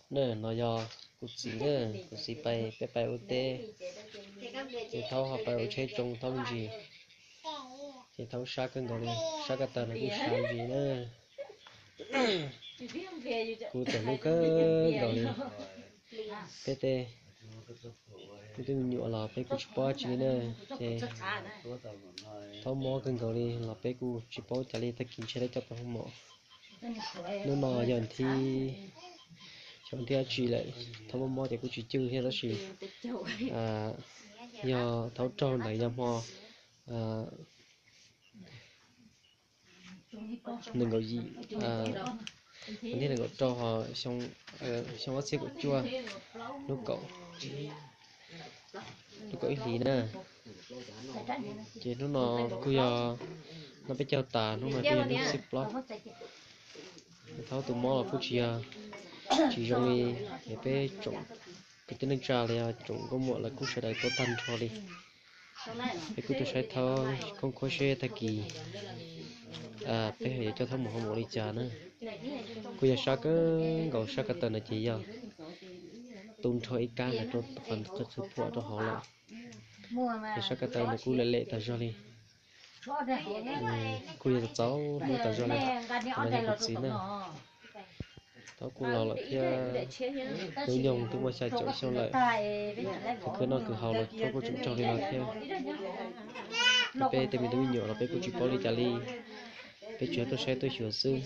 nè nó do cú xí nè cú xí bay bay bay út tê thì thâu họ bay út chơi trồng thâu gì thì thâu sát cái gọi đi sát cái tờ này cú sát gì nè cú tờ lúc cái gọi đi pt cái nhựa là bé cú chụp bao chi nè thì thâu mò cái gọi đi là bé cú chụp bao trả đi ta kín chơi đấy cho tao không mò nó nọ giờ thì trong theo chỉ lại thâu mò thì cú chỉ chữ theo đó chỉ giờ thâu tròn này giờ mò đừng có gì vấn đề là có cho họ trong bác sĩ của chua lúc cậu ít lý nè chỉ nó cứ giờ nó phải trao tà nó mà bây giờ nó xếp lót tháo từ mỏ là phút chỉ trong đi để phải trồng cái tên anh trà là trồng có muộn là cũng sẽ đại có tan cho đi để cũng sẽ tháo không có xe thay kỳ bây giờ cho tháo một hôm một đi trà nữa bây giờ sao cái gạo sao cái tên này chỉ giờ tung cho ít cá là cho phần cho sự phụ cho họ lại thì sao cái tên này cũng lệ lệ ta cho đi cũng giờ cháu nuôi ta cho đi nó là một gì nữa tao cũng lo lại kia nếu nhung tôi mới xài chỗ xong lại thì cứ nó cứ hào là tao có chúng cho đi làm theo bé thì mình đối nhỏ là bé cũng chỉ có đi trả đi bé chuyện tôi sẽ tôi sửa xưa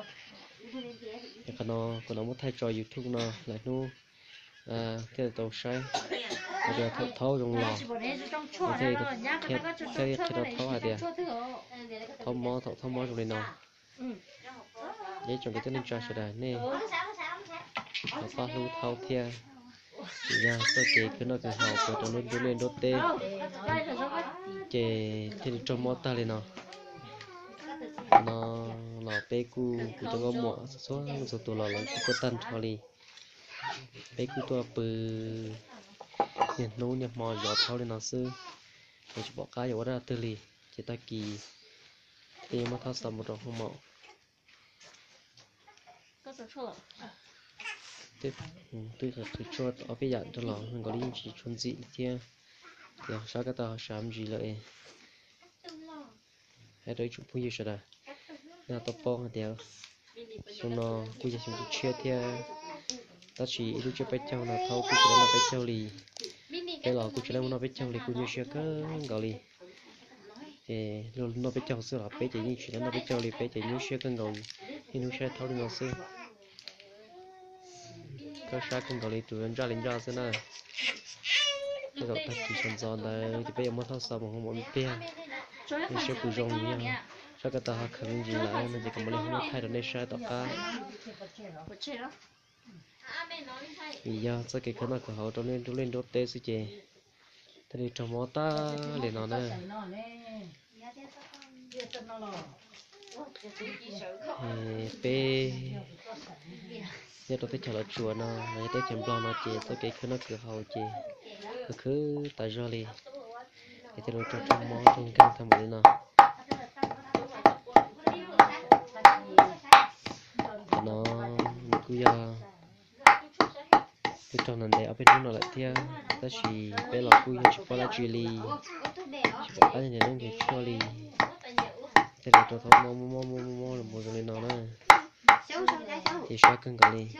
cái nó muốn thay trò YouTube nó lại nu cái tàu sai bây giờ thâu trong lò thì cái đó thâu à thì thâu mò trong này nó để cho cái tên nên cho sẽ đại nè nó có lưu thâu thia chỉ ra tôi kể cái nó cái hào của trong nó lên đốt tê kể thì trong mỏ ta lên nó bé cu trong ngõ mỏ số tụ lò lắm có tan cho đi bé cu tua bự nhìn nấu nhập mỏ giọt thâu lên nó sư để cho bỏ cá vào ra từ lì chỉ ta kỳ thì mà thao sầm một trong không mỏ tôi thật sự cho ở bây giờ cho lò mình có đi chỉ chuẩn dị kia thì sao cái tao làm gì lại hay đấy chụp vui rồi là tao bong thì xong nó bây giờ chúng tôi chia theo ta chỉ tôi cho bé châu là thâu tôi chỉ là bé châu lì cái lò tôi chỉ là nó bé châu lì cũng như chia cái gọi lì thì nó bé châu xưa là bé chỉ như chuyện nó bé châu lì bé chỉ như chia cái gọi thì nó chia thâu đi nó xưa cái sai con gọi lì tụi anh ra lên ra xưa nè cái gọi ta chỉ chọn giòn là thì bây giờ mới thâu sao mà không muốn bia mình sẽ cù rong như nhau sao cái ta khẩn gì lại mình chỉ cần một lần thay đổi nên sai tất cả vì giờ sau cái khẩn của họ cho nên lên đốt tê sự chế thì trong mỏ ta liền nó nè pe giờ tôi thấy chờ là chùa nó này tới chém lo nó chế sau cái khẩn của họ chế cứ tại do liền thì tôi trong mỏ trong căn thằng mình nào nó cứ giờ cái trong này để ở bênนู้นlại theo ta chỉ bé là cứ chỉ có là chili chỉ có cái này nó cái chili thế là tôi thấy mua là mua cái nó nè thì sao cần cái này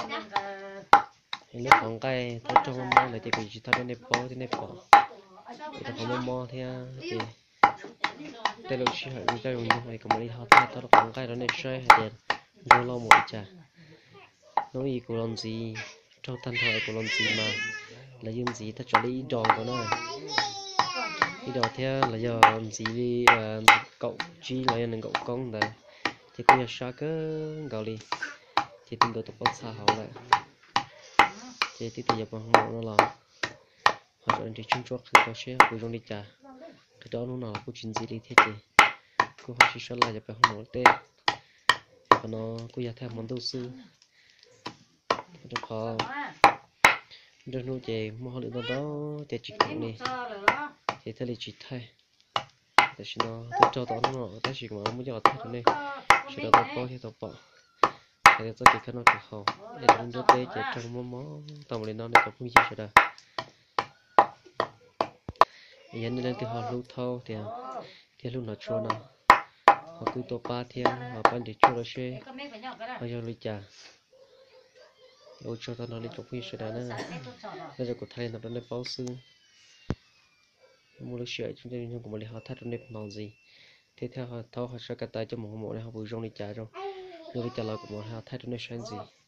nếu còn cái tôi trong mua này thì chỉ thay bên này bỏ thì tôi không mua theo thì đây là chỉ hay cái dùng như này còn đi học theo tôi còn cái đó này chơi hay rồi lo mỗi chả nói gì cũng làm gì trong thanh thoại cũng làm gì mà là những gì ta cho đi đòn của nó đi đòn theo là giờ làm gì đi cậu chi là những cậu con này thì cũng là sao cái gạo đi thì tin tôi tập xa họ lại thì tiếp tục bằng nó là họ cho anh thì chung chốt thì có sẽ cũng trong đi trả cái đó nó nào cũng chuyện gì đi thế chứ cũng họ chỉ là nhập bằng một tê nó cũng giờ theo món đầu sư được khó được nuôi chè mua lượng đó chè chỉ cũng này thì thế là chỉ thay để cho nó tôi cho tao nó ta chỉ mà muốn cho thay này chỉ là tao có thì tao bỏ thấy rất cái nó cực hậu để chúng tôi tế chỉ trong mó tàu lên nó để tập trung chỉ đó hiện lên từ họ lưu thâu thì lúc nó chua nó họ cứ tổ ba thiên họ bán để chua nó xe họ cho lui trả ô cho tao nó đi chụp phim đó nữa bây giờ có thay nó đang bao sư mua lúc sửa chúng tôi cũng mới họ thắt trong nếp màu gì tiếp theo họ thâu họ sẽ cắt tay cho một này họ bùi rong đi trả rồi rồi bây giờ là cũng họ thắt trong nếp sáng gì